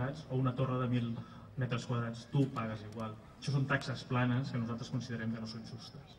quadrats o una torre de 1.000 metres quadrats, tu pagues igual. Això són taxes planes que nosaltres considerem que no són justes.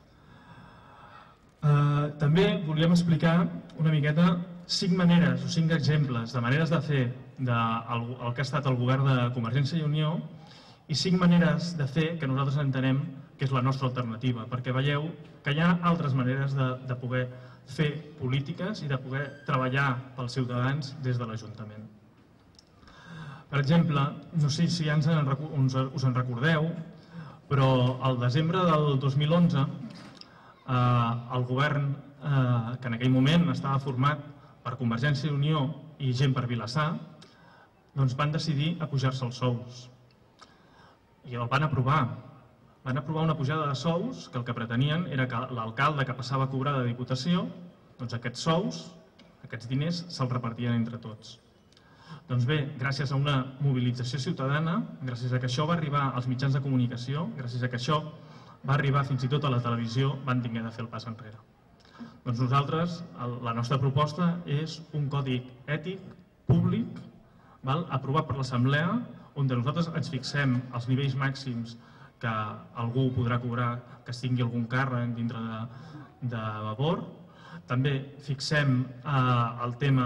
També volíem explicar una miqueta 5 maneres o 5 exemples de maneres de fer el que ha estat el govern de Convergència i Unió i 5 maneres de fer que nosaltres entenem que és la nostra alternativa, perquè veieu que hi ha altres maneres de poder fer polítiques i de poder treballar pels ciutadans des de l'Ajuntament. Per exemple, no sé si ja us en recordeu, però al desembre del 2011 el govern, que en aquell moment estava format per Convergència i Unió i gent per Vilassar, doncs van decidir apujar-se els sous. I el van aprovar. Van aprovar una pujada de sous que el que pretenien era que l'alcalde que passava a cobrar de Diputació, doncs aquests sous, aquests diners, se'ls repartien entre tots. Doncs bé, gràcies a una mobilització ciutadana, gràcies a que això va arribar als mitjans de comunicació, gràcies a que això va arribar fins i tot a la televisió, van haver de fer el pas enrere. Doncs nosaltres, la nostra proposta és un codi ètic públic aprovat per l'Assemblea, on nosaltres ens fixem els nivells màxims que algú podrà cobrar que tingui algun càrrec dintre de Vavor. També fixem el tema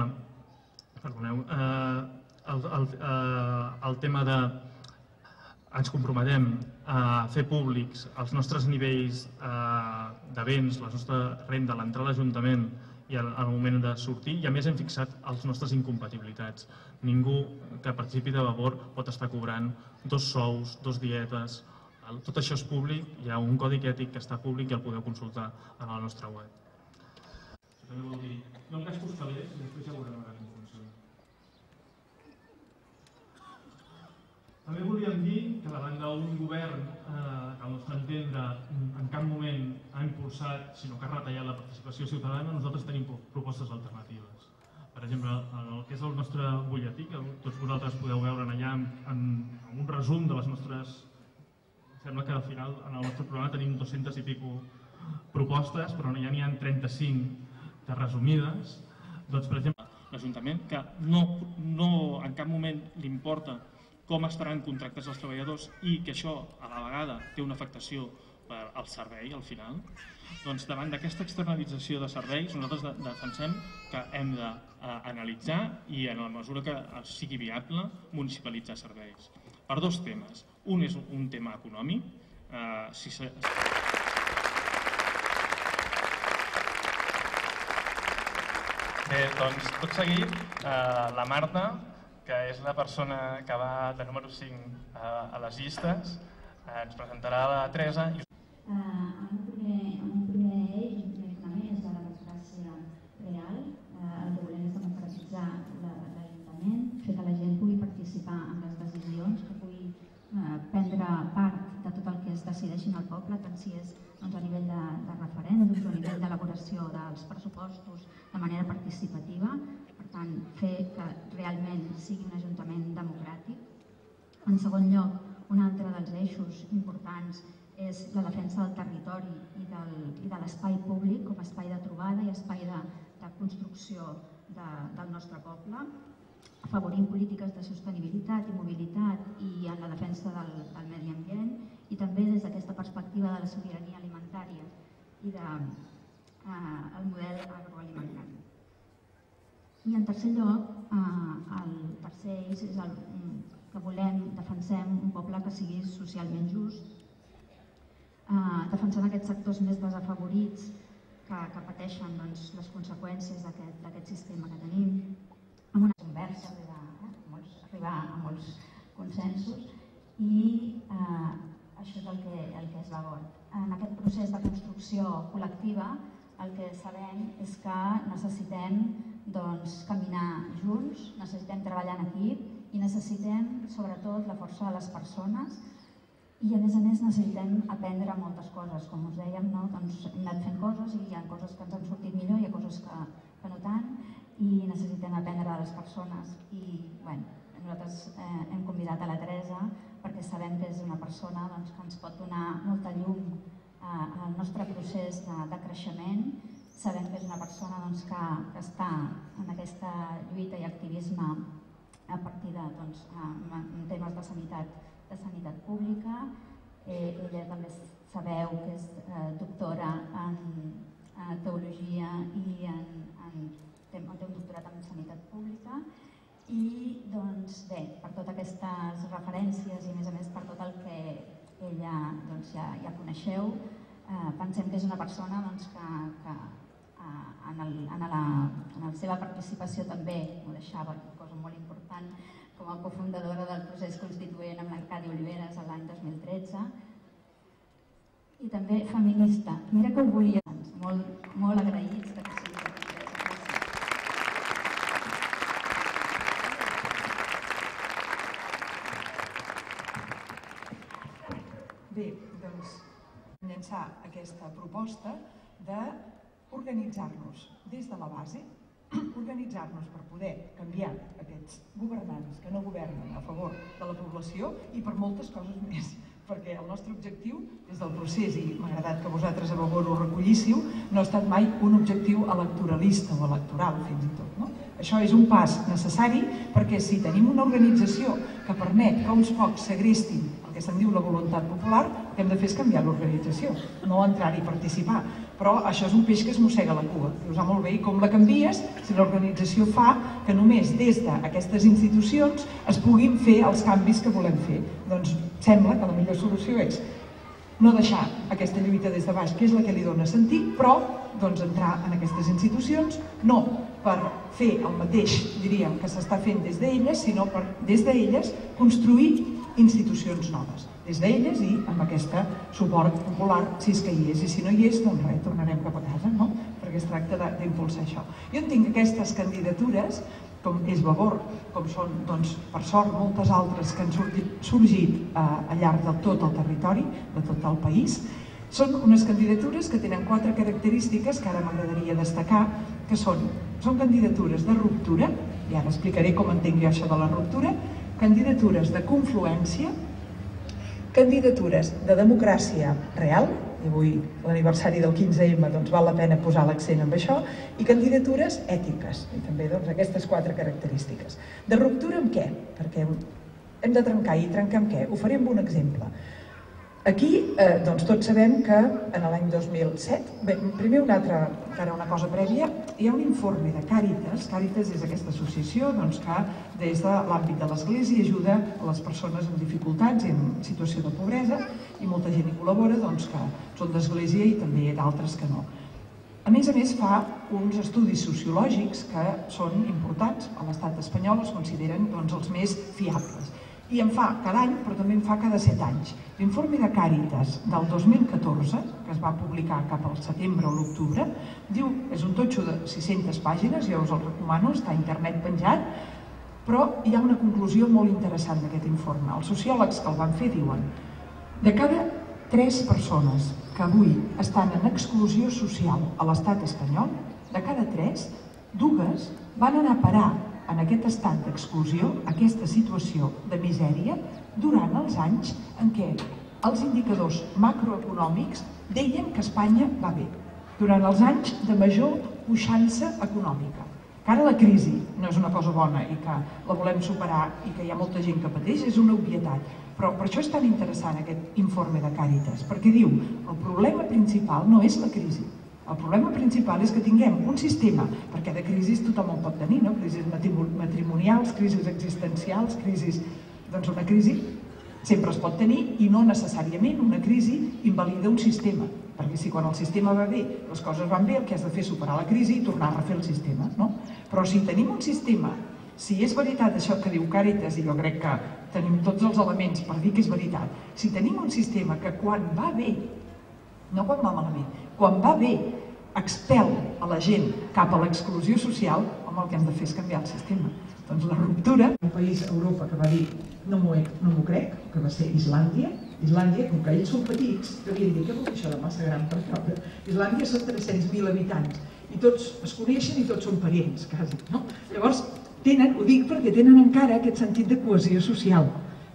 de ens comprometem a fer públics els nostres nivells de béns, la nostra renda a l'entrar a l'Ajuntament i al moment de sortir, i a més hem fixat els nostres incompatibilitats. Ningú que participi de Vavor pot estar cobrant 2 sous, 2 dietes. Tot això és públic, hi ha un codi ètic que està públic i el podeu consultar a la nostra web. Això també vol dir, no en gastos calés, i després ja veurem com funciona. També volíem dir que davant d'un govern que al nostre entendre en cap moment ha impulsat, sinó que ha retallat la participació ciutadana, nosaltres tenim propostes alternatives. Per exemple, en el que és el nostre butlletí, que tots vosaltres podeu veure allà amb un resum de les nostres... Sembla que al final en el nostre programa tenim 200 i pico propostes, però ja n'hi ha 35 de resumides. Doncs, per exemple, l'Ajuntament, que no en cap moment li importa com estaran contractats els treballadors i que això a la vegada té una afectació al servei al final, doncs davant d'aquesta externalització de serveis nosaltres defensem que hem d'analitzar i en la mesura que sigui viable municipalitzar serveis. Per 2 temes. Un és un tema econòmic. Bé, doncs tot seguit la Marta, que és la persona que va de número 5 a les llistes, ens presentarà la Teresa. Un primer eix, un primer fonament és la democràcia real. El que volem és democratitzar l'Ajuntament, fer que la gent pugui participar en les decisions, que pugui prendre part de tot el que es decideixin al poble, tant si és a nivell de referèndums o a nivell d'elaboració dels pressupostos de manera participativa. Per tant, fer que realment sigui un ajuntament democràtic. En segon lloc, un altre dels eixos importants és la defensa del territori i de l'espai públic com a espai de trobada i espai de construcció del nostre poble, afavorint polítiques de sostenibilitat i mobilitat i en la defensa del medi ambient i també des d'aquesta perspectiva de la sobirania alimentària i del model agroalimentari. I en tercer lloc, el tercer eix és que defensem un poble que sigui socialment just, defensant aquests sectors més desafavorits que pateixen les conseqüències d'aquest sistema que tenim, amb una conversa, arribar a molts consensos i això és el que és Vavor. En aquest procés de construcció col·lectiva el que sabem és que necessitem caminar junts, necessitem treballar en equip i necessitem sobretot la força de les persones i a més necessitem aprendre moltes coses. Com us dèiem, hem anat fent coses i hi ha coses que ens han sortit millor, hi ha coses que no tant i necessitem aprendre de les persones i nosaltres hem convidat a la Teresa perquè sabem que és una persona que ens pot donar molta llum al nostre procés de creixement. Sabem que és una persona que està en aquesta lluita i activisme a partir de temes de sanitat pública. Ella també sabeu que és doctora en teologia i té un doctorat en sanitat pública. I doncs bé, per totes aquestes referències i a més per tot el que ella ja coneixeu, pensem que és una persona que en la seva participació també ho deixava, una cosa molt important, com a cofundadora del procés constituent amb l'Arcadi Oliveres l'any 2013, i també feminista. Mira que ho volia, molt agraïts que sigui. Bé, doncs llançar aquesta proposta d'organitzar-nos des de la base, organitzar-nos per poder canviar aquests governants que no governen a favor de la població i per moltes coses més, perquè el nostre objectiu des del procés, i m'ha agradat que vosaltres a Vavor ho recollíssiu, no ha estat mai un objectiu electoralista o electoral fins i tot, no? Això és un pas necessari perquè si tenim una organització que permet que uns pocs segrestin el que se'n diu la voluntat popular, el que hem de fer és canviar l'organització, no entrar-hi a participar. Però això és un peix que es mossega la cua. Dius, molt bé, i com la canvies si l'organització fa que només des d'aquestes institucions es puguin fer els canvis que volem fer? Doncs sembla que la millor solució és no deixar aquesta lluita des de baix, que és la que li dona sentit, però entrar en aquestes institucions, no per fer el mateix, diríem, que s'està fent des d'elles, sinó per, des d'elles, construir institucions noves. Des d'elles i amb aquest suport popular, si és que hi és, i si no hi és, doncs res, tornarem cap a casa, no? Perquè es tracta d'impulsar això. Jo entenc aquestes candidatures, com és Vavor, com són, doncs, per sort, moltes altres que han sorgit al llarg de tot el territori, de tot el país, són unes candidatures que tenen 4 característiques que ara m'agradaria destacar, que són candidatures de ruptura, i ara explicaré com entenc jo això de la ruptura, candidatures de confluència, candidatures de democràcia real, i avui l'aniversari del 15M doncs val la pena posar l'accent en això, i candidatures ètiques, i també aquestes 4 característiques. De ruptura amb què? Perquè hem de trencar, i trencar amb què? Ho faré amb un exemple. Aquí, doncs tots sabem que en l'any 2007, bé, primer encara una cosa prèvia, hi ha un informe de Càritas. Càritas és aquesta associació que des de l'àmbit de l'Església ajuda a les persones amb dificultats i en situació de pobresa, i molta gent hi col·labora, que són d'Església i també d'altres que no. A més, fa uns estudis sociològics que són importants. A l'estat espanyol es consideren els més fiables. I en fa cada any, però també en fa cada 7 anys. L'informe de Càritas del 2014, que es va publicar cap al setembre o l'octubre, diu, és un totxo de 600 pàgines, jo us el recomano, està a internet penjat, però hi ha una conclusió molt interessant d'aquest informe. Els sociòlegs que el van fer diuen: de cada 3 persones que avui estan en exclusió social a l'estat espanyol, de cada 3, 2 van anar a parar en aquest estat d'exclusió, aquesta situació de misèria, durant els anys en què els indicadors macroeconòmics deien que Espanya va bé, durant els anys de major puixança econòmica. Que ara la crisi no és una cosa bona i que la volem superar i que hi ha molta gent que pateix, és una obvietat. Però per això és tan interessant aquest informe de Càritas, perquè diu que el problema principal no és la crisi. El problema principal és que tinguem un sistema, perquè de crisis tothom en pot tenir, no? Crisis matrimonials, crisis existencials, crisis... Doncs una crisi sempre es pot tenir i no necessàriament una crisi invalida un sistema, perquè si quan el sistema va bé, les coses van bé, el que has de fer és superar la crisi i tornar a refer el sistema, no? Però si tenim un sistema, si és veritat això que diu Càritas, i jo crec que tenim tots els elements per dir que és veritat, si tenim un sistema que quan va bé, no quan va malament, quan va bé, expel a la gent cap a l'exclusió social, home, el que hem de fer és canviar el sistema. Doncs la ruptura... Un país a Europa que va dir no m'ho crec, que va ser Islàndia. Islàndia, com que ells són petits, devien dir, què vol dir això de massa gran per caure? Islàndia són 300.000 habitants i tots es coneixen i tots són parents, quasi, no? Llavors, ho dic perquè tenen encara aquest sentit de cohesió social.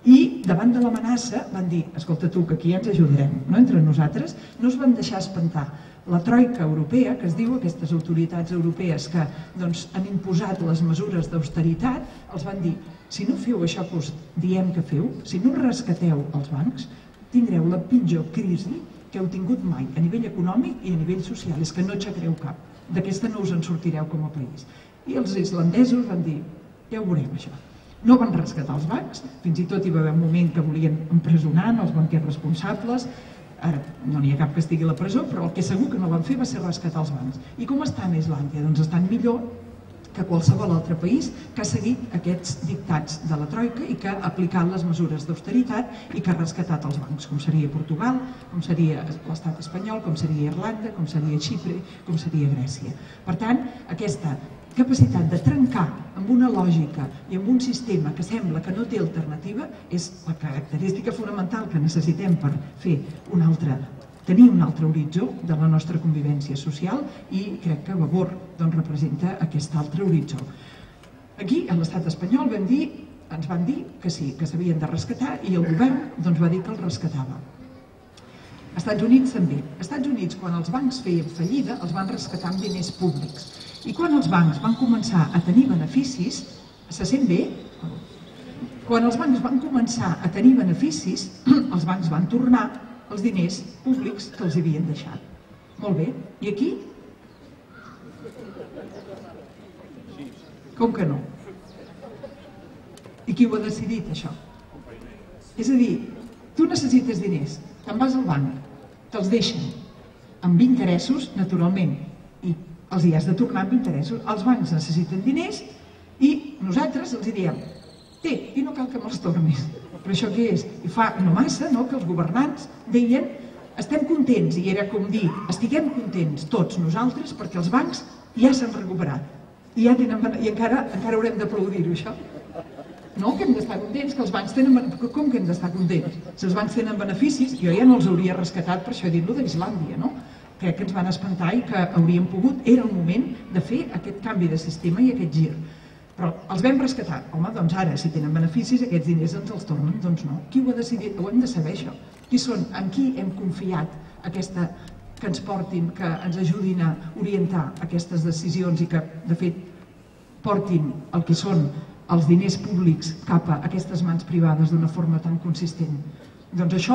I davant de l'amenaça van dir, escolta tu, que aquí ens ajudarem, no? Entre nosaltres no es van deixar espantar, La troika europea, que es diu, aquestes autoritats europees que han imposat les mesures d'austeritat, els van dir: si no feu això que us diem que feu, si no rescateu els bancs, tindreu la pitjor crisi que heu tingut mai, a nivell econòmic i a nivell social. És que no aixecareu cap. D'aquesta no us en sortireu com a país. I els islandesos van dir: ja ho veurem, això. No van rescatar els bancs, fins i tot hi va haver un moment que volien empresonar els banquers responsables. Ara no n'hi ha cap que estigui a la presó, però el que segur que no van fer va ser rescatar els bancs. I com estan a Islàndia? Doncs estan millor que qualsevol altre país que ha seguit aquests dictats de la troika i que ha aplicat les mesures d'austeritat i que ha rescatat els bancs, com seria Portugal, com seria l'estat espanyol, com seria Irlanda, com seria Xipre, com seria Grècia. Per tant, aquesta capacitat de trencar amb una lògica i amb un sistema que sembla que no té alternativa és la característica fonamental que necessitem per fer tenir un altre horitzó de la nostra convivència social, i crec que Vavor representa aquest altre horitzó. Aquí, a l'estat espanyol, ens van dir que sí, que s'havien de rescatar, i el govern va dir que els rescatava. Als Estats Units també. Als Estats Units, quan els bancs feien fallida, els van rescatar amb diners públics. I quan els bancs van començar a tenir beneficis, se sent bé? Quan els bancs van començar a tenir beneficis, els bancs van tornar els diners públics que els havien deixat. Molt bé. I aquí? Com que no? I qui ho ha decidit, això? És a dir, tu necessites diners, te'n vas al banc, te'ls deixen amb interessos, naturalment, i els hi has de tornar amb interessos. Els bancs necessiten diners i nosaltres els diem: té, i no cal que me'ls tornis. Però això què és? I fa no massa que els governants deien: estem contents, i era com dir: estiguem contents tots nosaltres perquè els bancs ja s'han recuperat i encara haurem d'aplaudir-ho, això. No, que hem d'estar contents, que els bancs tenen... Com que hem d'estar contents? Si els bancs tenen beneficis, jo ja no els hauria rescatat, per això he dit lo d'Islàndia, no? Crec que ens van espantar i que hauríem pogut, era el moment de fer aquest canvi de sistema i aquest gir. Però els vam rescatar. Home, doncs ara, si tenen beneficis, aquests diners ens els tornen. Doncs no. Qui ho ha decidit? Ho hem de saber, això. Qui són? En qui hem confiat aquesta que ens portin, que ens ajudin a orientar aquestes decisions i que, de fet, portin el que són els diners públics cap a aquestes mans privades d'una forma tan consistent? Doncs això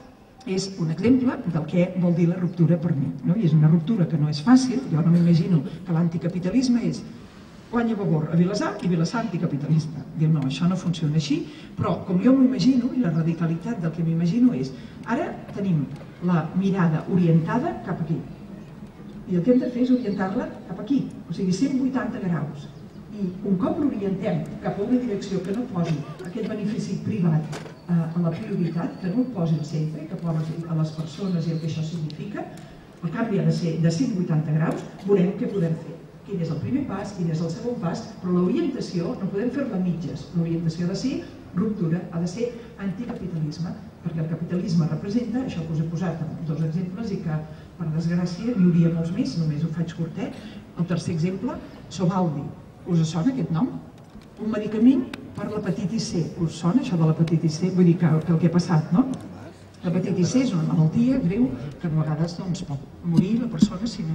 és un exemple del que vol dir la ruptura per mi. I és una ruptura que no és fàcil. Jo no m'imagino que l'anticapitalisme és guanya Vavor a Vilassar i Vilassar anticapitalista. Diu, no, això no funciona així, però com jo m'ho imagino, i la radicalitat del que m'imagino és: ara tenim la mirada orientada cap aquí, i el que hem de fer és orientar-la cap aquí, o sigui, 180 graus. I un cop l'orientem cap a una direcció que no posi aquest benefici privat a la prioritat, que no el posi al centre, que posi a les persones i el que això significa, el canvi ha de ser de 180 graus, veurem què podem fer. Quin és el primer pas, quin és el segon pas, però l'orientació no podem fer-la a mitges. L'orientació ha de ser ruptura, ha de ser anticapitalisme, perquè el capitalisme representa, això que us he posat en 2 exemples i que, per desgràcia, n'hi hauria molts més, només ho faig curtet. El tercer exemple, Sovaldi. Us sona aquest nom? Un medicament per l'hepatitis C. Us sona això de l'hepatitis C? Vull dir que el que ha passat, no? L'hepatitis C és una malaltia greu que a vegades pot morir la persona si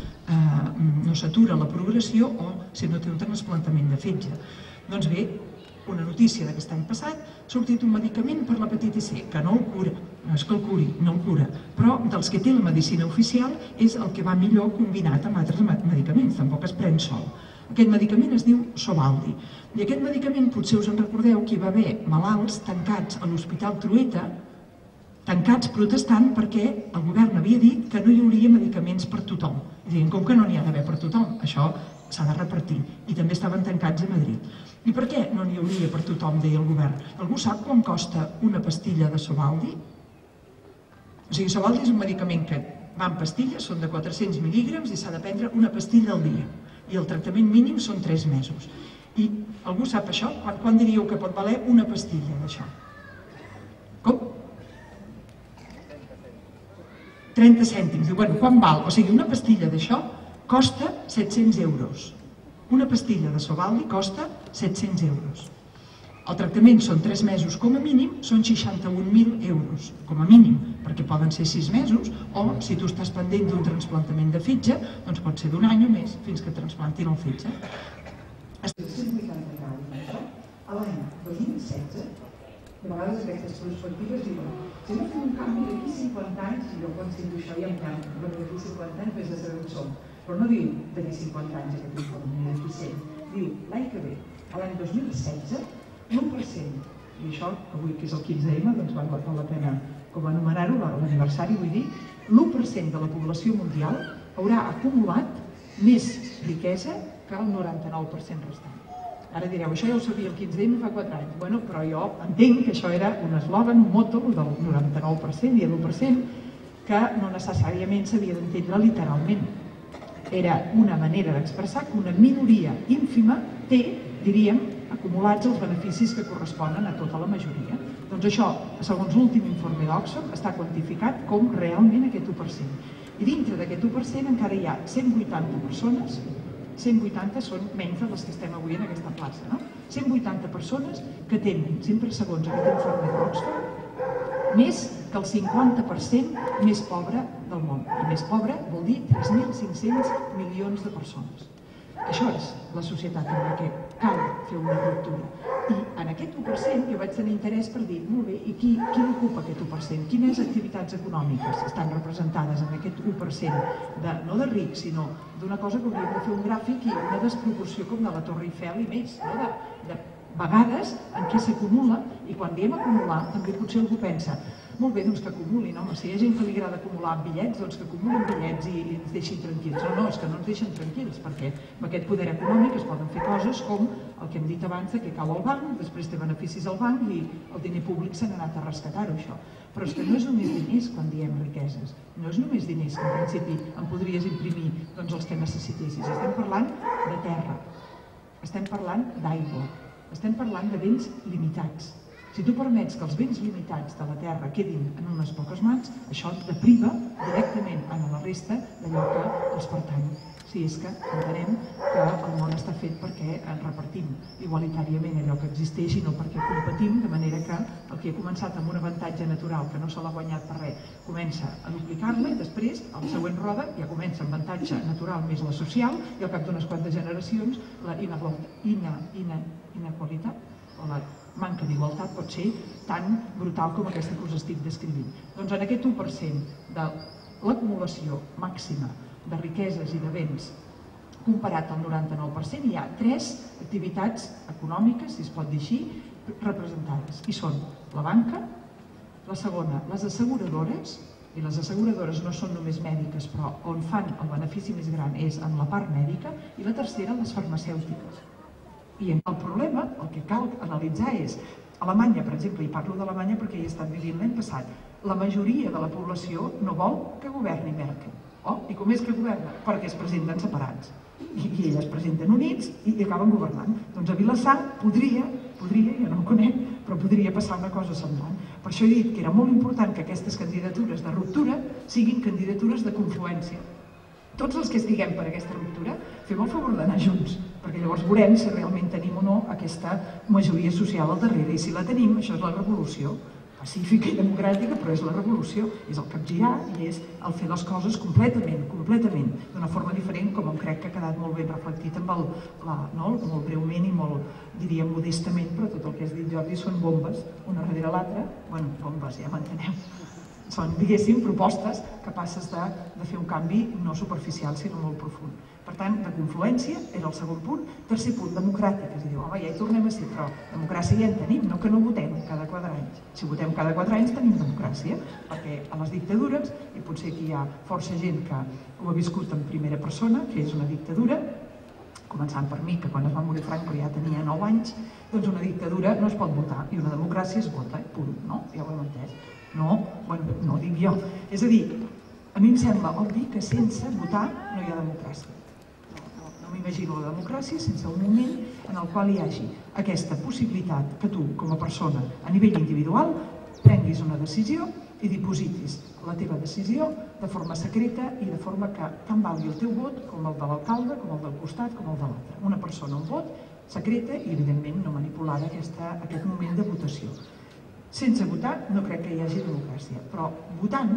no s'atura la progressió o si no té un trasplantament de fetge. Doncs bé, una notícia d'aquest any passat, ha sortit un medicament per l'hepatitis C, que no el cura, no és que el curi, no el cura, però dels que té la medicina oficial és el que va millor combinat amb altres medicaments, tampoc es pren sol. Aquest medicament es diu Sovaldi, i aquest medicament, potser us en recordeu, que hi va haver malalts tancats a l'Hospital Trueta, tancats protestant perquè el govern havia dit que no hi hauria medicaments per tothom. I deien, com que no n'hi ha d'haver per tothom? Això s'ha de repartir. I també estaven tancats a Madrid. I per què no n'hi hauria per tothom, deia el govern? Algú sap quan costa una pastilla de Sovaldi? O sigui, Sovaldi és un medicament que va en pastilles, són de 400 mil·lígrams i s'ha de prendre una pastilla al dia. I el tractament mínim són 3 mesos. I algú sap això? Quan diríeu que pot valer una pastilla d'això? Com? 30 cèntims. Diu, bueno, quan val? O sigui, una pastilla d'això costa 700 euros. Una pastilla de Sovaldi costa 700 euros. El tractament són 3 mesos com a mínim, són 61.000 euros, com a mínim, perquè poden ser 6 mesos, o si tu estàs pendent d'un trasplantament de fetge, doncs pot ser d'un any o més fins que transplantin el fetge. 180 graus, a l'any 2016, de vegades aquestes perspectives diuen si no fem un canvi d'aquí 50 anys, i jo quan sento això ja em canvi, però d'aquí 50 anys vés a saber on som, però no diu d'aquí 50 anys aquest informe, ni d'aquí 100, diu l'any que ve, a l'any 2016, l'1%, i això avui que és el 15M, doncs val la pena com anomenar-ho, l'aniversari, vull dir, l'1% de la població mundial haurà acumulat més riquesa que el 99% restant. Ara direu, això ja ho sabia el 15M fa 4 anys. Bueno, però jo entenc que això era un eslògan, un moto del 99% i l'1% que no necessàriament s'havia d'entendre literalment. Era una manera d'expressar que una minoria ínfima té, diríem, acumulats els beneficis que corresponen a tota la majoria. Doncs això, segons l'últim informe d'Oxfam, està quantificat com realment aquest 1%. I dintre d'aquest 1% encara hi ha 180 persones, 180 són menys de les que estem avui en aquesta plaça, no? 180 persones que tenen, sempre segons aquest informe d'Oxfam, més que el 50% més pobre del món. I més pobre vol dir 3.500 milions de persones. Això és la societat en la que cal fer una ruptura. I en aquest 1% jo vaig tenir interès per dir, molt bé, i qui l'ocupa aquest 1%? Quines activitats econòmiques estan representades en aquest 1%? No de rics, sinó d'una cosa que hauríem de fer un gràfic i una desproporció com de la Torre Eiffel i més, de vegades en què s'acumula, i quan diem acumular també potser algú pensa molt bé, doncs que acumulin, home, si hi ha gent que li agrada acumular bitllets, doncs que acumulen bitllets i ens deixin tranquils. No, és que no ens deixen tranquils, perquè amb aquest poder econòmic es poden fer coses com el que hem dit abans de que cau al banc, després té beneficis al banc i el diner públic s'ha anat a rescatar-ho, això. Però és que no és només diners quan diem riqueses, no és només diners que en principi em podries imprimir doncs els que necessitessis. Estem parlant de terra, estem parlant d'aigua, estem parlant de béns limitats. Si tu permets que els béns limitats de la terra quedin en unes poques mans, això te priva directament a la resta d'allò que els pertany. Si és que entenem que el món està fet perquè repartim igualitàriament allò que existeix i no perquè competim, de manera que el que ha començat amb un avantatge natural que no se l'ha guanyat per res, comença a duplicar-la i després, a la següent roda, ja comença amb avantatge natural més la social i al cap d'unes quantes generacions la inequalitat o la manca d'igualtat pot ser tan brutal com aquesta que us estic descrivint. Doncs en aquest 1% de l'acumulació màxima de riqueses i de béns comparat al 99% hi ha 3 activitats econòmiques, si es pot dir així, representades. I són la banca, la segona, les asseguradores, i les asseguradores no són només mèdiques, però on fan el benefici més gran és en la part mèdica, i la tercera, les farmacèutiques. I el problema, el que cal analitzar és, a Alemanya, per exemple, i parlo d'Alemanya perquè hi he estat vivint l'any passat, la majoria de la població no vol que governi Merkel. I com és que governa? Perquè es presenten separats. I elles es presenten units i acaben governant. Doncs a Vilassar podria, jo no ho conec, però podria passar una cosa semblant. Per això he dit que era molt important que aquestes candidatures de ruptura siguin candidatures de confluència. Tots els que estiguem per aquesta ruptura, fem el favor d'anar junts, perquè llavors veurem si realment tenim o no aquesta majoria social al darrere. I si la tenim, això és la revolució, pacífica i democràtica, però és la revolució, és el capgirar i és el fer les coses completament, d'una forma diferent, com em crec que ha quedat molt ben reflectit molt breument i molt, diríem, modestament, però tot el que has dit, Jordi, són bombes, una darrere l'altra, bueno, bombes, ja m'enteneu. Són, diguéssim, propostes capaces de fer un canvi no superficial, sinó molt profund. Per tant, de confluència era el segon punt. Tercer punt, democràtic. És a dir, home, ja hi tornem a ser, però democràcia ja en tenim, no que no votem cada 4 anys. Si votem cada 4 anys tenim democràcia, perquè a les dictadures, i potser aquí hi ha força gent que ho ha viscut en primera persona, que és una dictadura, començant per mi, que quan es va morir Franco ja tenia 9 anys, doncs una dictadura no es pot votar, i una democràcia es vota, punt, no? Ja ho hem entès. No, bueno, no ho dic jo. És a dir, a mi em sembla obvi que sense votar no hi ha democràcia. No m'imagino la democràcia sense un moment en el qual hi hagi aquesta possibilitat que tu, com a persona, a nivell individual, prenguis una decisió i dipositis la teva decisió de forma secreta i de forma que tant valgui el teu vot com el de l'alcalde, com el del costat, com el de l'altre. Una persona, un vot, secreta i, evidentment, no manipulada aquest moment de votació. Sense votar no crec que hi hagi democràcia, però votant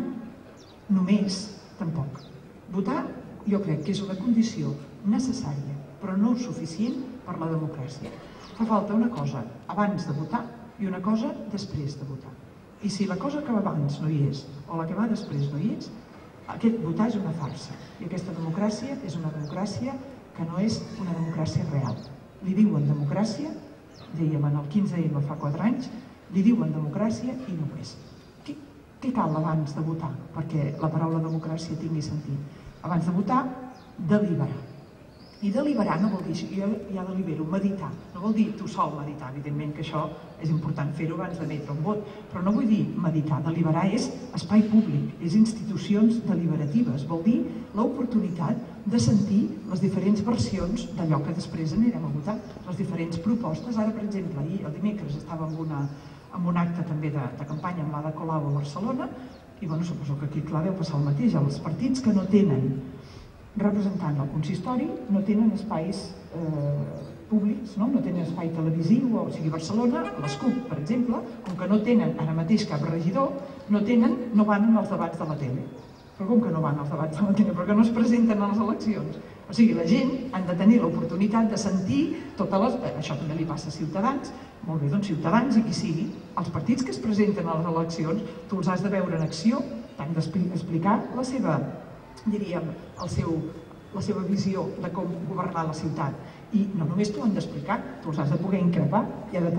només tampoc. Votar jo crec que és una condició necessària, però no suficient per la democràcia. Fa falta una cosa abans de votar i una cosa després de votar. I si la cosa que va abans no hi és o la que va després no hi és, aquest votar és una farsa. I aquesta democràcia és una democràcia que no és una democràcia real. Li diuen democràcia, dèiem en el 15M fa 4 anys, li diuen democràcia i no ho és. Què cal abans de votar perquè la paraula democràcia tingui sentit? Abans de votar, deliberar. I deliberar no vol dir, ja delibero, meditar. No vol dir tu sol meditar, evidentment que això és important fer-ho abans d'emetre un vot, però no vull dir meditar. Deliberar és espai públic, és institucions deliberatives, vol dir l'oportunitat de sentir les diferents versions d'allò que després anirem a votar, les diferents propostes. Ara, per exemple, ahir, el dimecres, estava en un acte també de campanya amb l'Ada Colau a Barcelona i suposo que aquí clar deu passar el mateix. Els partits que no tenen representant al consistori no tenen espais públics, no tenen espai televisiu, o sigui, Barcelona, les CUP, per exemple, com que no tenen ara mateix cap regidor, no van als debats de la tele. Però com que no van als debats de la tele? Perquè no es presenten a les eleccions. O sigui, la gent ha de tenir l'oportunitat de sentir totes les... Això també li passa a Ciutadans. Molt bé, doncs Ciutadans i qui sigui. Els partits que es presenten a les eleccions, tu els has de veure en acció, t'han d'explicar la seva, diríem, la seva visió de com governar la ciutat. I no només t'ho han d'explicar, tu els has de poder increpar, hi ha de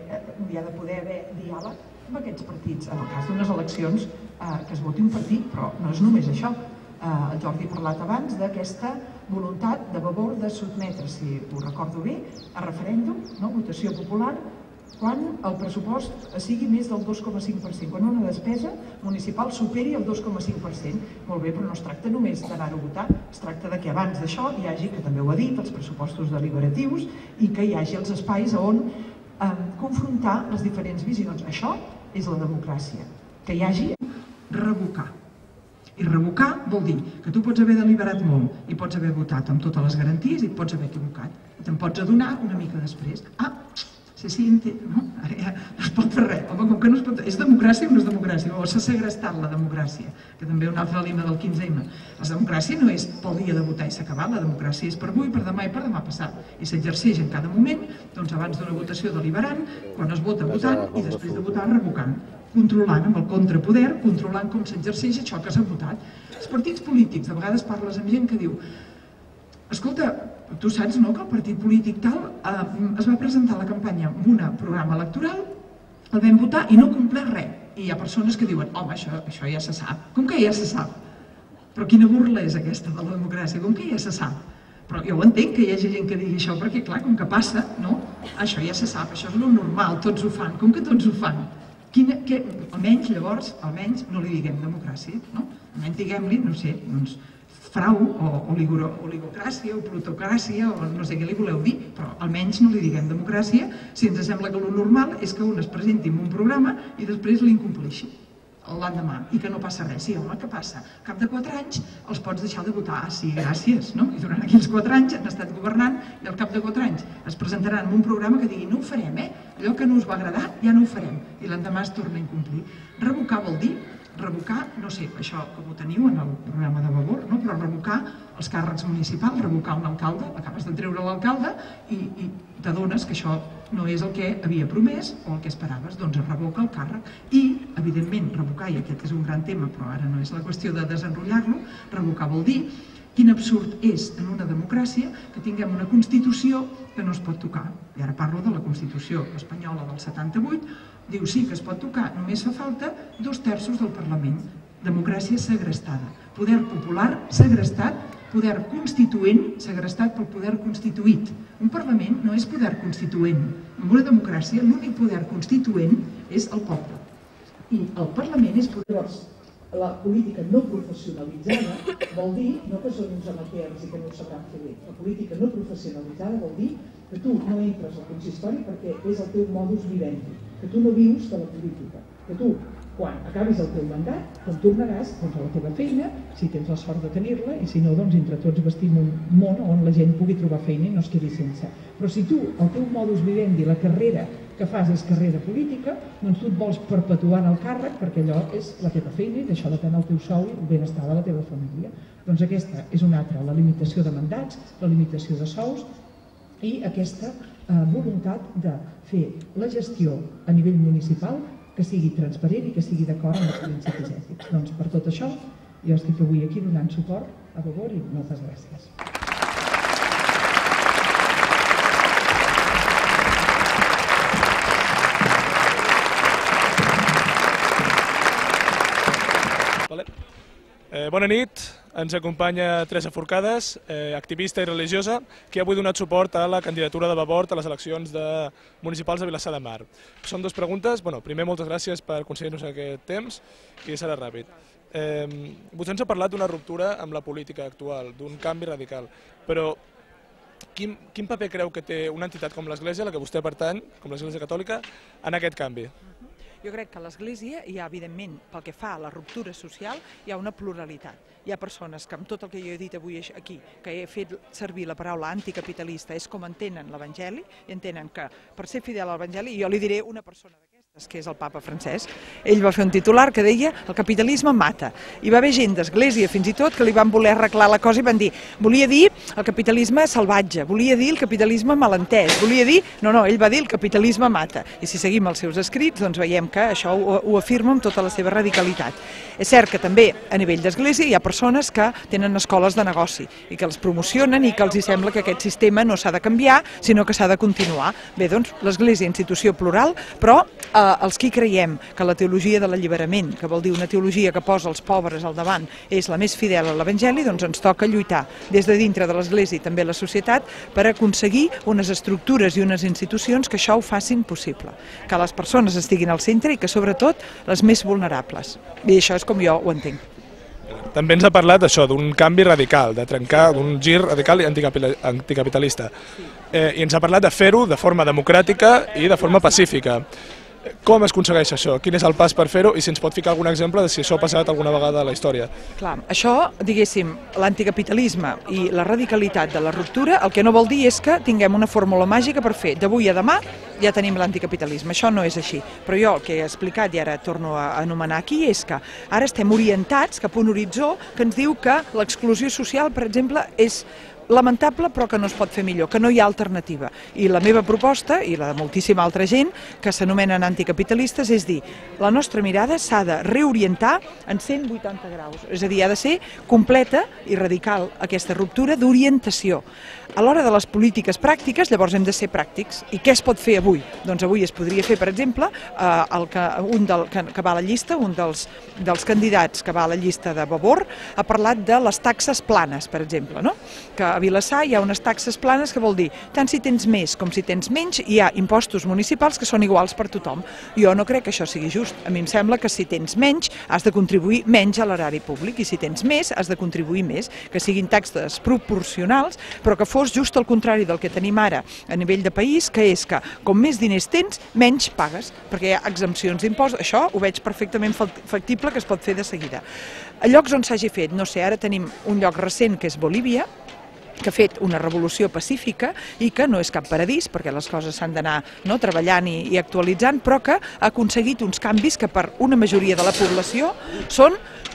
poder haver diàleg amb aquests partits. En el cas d'unes eleccions, que es voti un partit, però no és només això. El Jordi ha parlat abans d'aquesta voluntat de Vavor de sotmetre, si ho recordo bé, a referèndum, votació popular, quan el pressupost sigui més del 2,5%, quan una despesa municipal superi el 2,5%. Molt bé, però no es tracta només d'anar-ho a votar, es tracta que abans d'això hi hagi, que també ho ha dit, els pressupostos deliberatius i que hi hagi els espais on confrontar les diferents visions. Això és la democràcia, que hi hagi revocar. I revocar vol dir que tu pots haver deliberat molt i pots haver votat amb totes les garanties i et pots haver equivocat. I te'n pots adonar una mica després. Sí, no es pot fer res. Home, com que no es pot... És democràcia o no és democràcia? O s'ha segrestat la democràcia, que també una altra línia del 15M. La democràcia no és pel dia de votar i s'ha acabat, la democràcia és per avui, per demà i per demà passat. I s'exerceix en cada moment, doncs abans d'una votació deliberant, quan es vota votant i després de votar revocant, controlant amb el contrapoder, controlant com s'exerceix això que s'ha votat. Els partits polítics, de vegades parles amb gent que diu: escolta, tu saps que el partit polític tal es va presentar a la campanya amb un programa electoral, el vam votar i no compleix res. I hi ha persones que diuen: home, això ja se sap. Com que ja se sap? Però quina burla és aquesta de la democràcia? Com que ja se sap? Però jo ho entenc que hi hagi gent que digui això, perquè clar, com que passa, no? Això ja se sap, això és lo normal, tots ho fan. Com que tots ho fan? Almenys, llavors, no li diguem democràcia, no? Almenys diguem-li, no sé, doncs, frau o oligocràcia o plutocràcia o no sé què li voleu dir, però almenys no li diguem democràcia si ens sembla que el normal és que un es presenti en un programa i després l'incompleixi l'endemà i que no passa res. Sí, home, què passa? Al cap de 4 anys els pots deixar de votar. Sí, gràcies, no? I durant aquells 4 anys han estat governant i al cap de 4 anys es presentaran en un programa que digui: no ho farem, allò que no us va agradar ja no ho farem, i l'endemà es torna a incomplir. Revocar vol dir revocar, no sé, això com ho teniu en el programa de Vavor, però revocar els càrrecs municipals, revocar un alcalde, acabes de treure l'alcalde i t'adones que això no és el que havia promès o el que esperaves, doncs es revoca el càrrec. I, evidentment, revocar, i aquest és un gran tema, però ara no és la qüestió de desenrotllar-lo, revocar vol dir quin absurd és en una democràcia que tinguem una Constitució que no es pot tocar. I ara parlo de la Constitució espanyola del 78, diu sí que es pot tocar, només fa falta 2/3 del Parlament. Democràcia segrestada. Poder popular segrestat, poder constituent segrestat pel poder constituït. Un Parlament no és poder constituent. En una democràcia l'únic poder constituent és el poble. I el Parlament és poder... La política no professionalitzada vol dir no que són uns amateurs i que no ho sabran fer bé. La política no professionalitzada vol dir que tu no entres al consistori perquè és el teu modus vivendi, que tu no vius de la política, que tu quan acabis el teu mandat, te'n tornaràs a la teva feina, si tens la sort de tenir-la, i si no, entre tots vestim un món on la gent pugui trobar feina i no es quedi sense. Però si tu, el teu modus vivendi, la carrera que fas és carrera política, doncs tu et vols perpetuar en el càrrec perquè allò és la teva feina i d'això depèn el teu sou i el benestar de la teva família. Doncs aquesta és una altra, la limitació de mandats, la limitació de sous i aquesta voluntat de fer la gestió a nivell municipal que sigui transparent i que sigui d'acord amb els principis ètics. Doncs per tot això, jo estic avui aquí donant suport a Vavor i moltes gràcies. Bona nit, ens acompanya Teresa Forcades, activista i religiosa, que avui ha donat suport a la candidatura de Vavor a les eleccions municipals de Vilassar de Mar. Són dues preguntes. Primer, moltes gràcies per concedir-nos aquest temps i serà ràpid. Vostè ens ha parlat d'una ruptura amb la política actual, d'un canvi radical, però quin paper creu que té una entitat com l'Església, a la que vostè pertany, com l'Església Catòlica, en aquest canvi? Jo crec que a l'Església hi ha, evidentment, pel que fa a la ruptura social, hi ha una pluralitat. Hi ha persones que, amb tot el que jo he dit avui aquí, que he fet servir la paraula anticapitalista, és com entenen l'Evangeli, i entenen que per ser fidel a l'Evangeli, jo li diré una persona d'aquestes, que és el papa Francesc, ell va fer un titular que deia el capitalisme mata. Hi va haver gent d'Església, fins i tot, que li van voler arreglar la cosa i van dir, volia dir el capitalisme salvatge, volia dir el capitalisme malentès, volia dir... No, ell va dir el capitalisme mata. I si seguim els seus escrits, doncs veiem que això ho afirma amb tota la seva radicalitat. És cert que també a nivell d'Església hi ha persones que tenen escoles de negoci i que els promocionen i que els sembla que aquest sistema no s'ha de canviar, sinó que s'ha de continuar. Bé, doncs l'Església, institució plural, però els qui creiem que la teologia de l'alliberament, que vol dir una teologia que posa els pobres al davant, és la més fidel a l'Evangeli, doncs ens toca lluitar des de dintre de l'Església i també la societat per aconseguir unes estructures i unes institucions que això ho facin possible, que les persones estiguin al centre i que sobretot les més vulnerables. I això és com jo ho entenc. També ens ha parlat això d'un canvi radical, de trencar, d'un gir radical i anticapitalista. I ens ha parlat de fer-ho de forma democràtica i de forma pacífica. Com es aconsegueix això? Quin és el pas per fer-ho? I si ens pot ficar algun exemple de si això ha passat alguna vegada a la història. Clar, això, diguéssim, l'anticapitalisme i la radicalitat de la ruptura, el que no vol dir és que tinguem una fórmula màgica per fer d'avui a demà ja tenim l'anticapitalisme. Això no és així. Però jo el que he explicat i ara torno a anomenar aquí és que ara estem orientats cap a un horitzó que ens diu que l'exclusió social, per exemple, és lamentable però que no es pot fer millor, que no hi ha alternativa. I la meva proposta, i la de moltíssima altra gent, que s'anomenen anticapitalistes, és dir, la nostra mirada s'ha de reorientar en 180 graus, és a dir, ha de ser completa i radical aquesta ruptura d'orientació. A l'hora de les polítiques pràctiques, llavors hem de ser pràctics. I què es pot fer avui? Doncs avui es podria fer, per exemple, que va a la llista, un dels candidats que va a la llista de Vavor, ha parlat de les taxes planes, per exemple, no? Que a Vilassar hi ha unes taxes planes que vol dir tant si tens més com si tens menys hi ha impostos municipals que són iguals per tothom. Jo no crec que això sigui just. A mi em sembla que si tens menys has de contribuir menys a l'erari públic i si tens més has de contribuir més, que siguin taxes proporcionals però que fos just el contrari del que tenim ara a nivell de país, que és que com més diners tens, menys pagues, perquè hi ha exempcions d'impost. Això ho veig perfectament factible que es pot fer de seguida. A llocs on s'hagi fet, no sé, ara tenim un lloc recent que és Bolívia, que ha fet una revolució pacífica i que no és cap paradís, perquè les coses s'han d'anar treballant i actualitzant, però que ha aconseguit uns canvis que per una majoria de la població són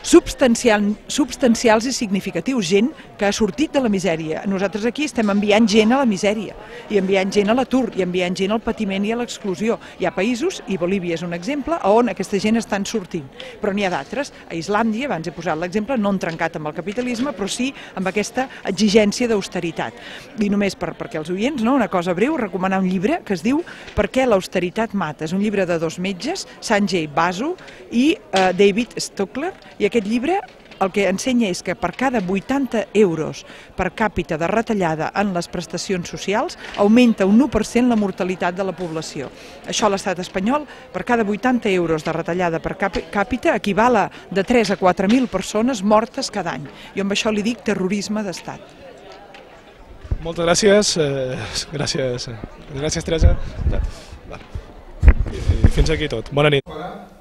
substancials i significatius, gent que ha sortit de la misèria. Nosaltres aquí estem enviant gent a la misèria, i enviant gent a l'atur, i enviant gent al patiment i a l'exclusió. Hi ha països, i Bolívia és un exemple, on aquesta gent estan sortint. Però n'hi ha d'altres. A Islàndia, abans he posat l'exemple, no han trencat amb el capitalisme, però sí amb aquesta exigència d'austeritat. I només perquè els oients, una cosa breu, recomanar un llibre que es diu Per què l'austeritat mata. És un llibre de dos metges, Sanjay Basu i David Stockler, i aquest llibre el que ensenya és que per cada 80 euros per càpita de retallada en les prestacions socials augmenta un 1% la mortalitat de la població. Això a l'estat espanyol, per cada 80 euros de retallada per càpita, equival a de 3 a 4.000 persones mortes cada any. Jo amb això li dic terrorisme d'estat. Moltes gràcies. Gràcies, Teresa. Fins aquí tot. Bona nit.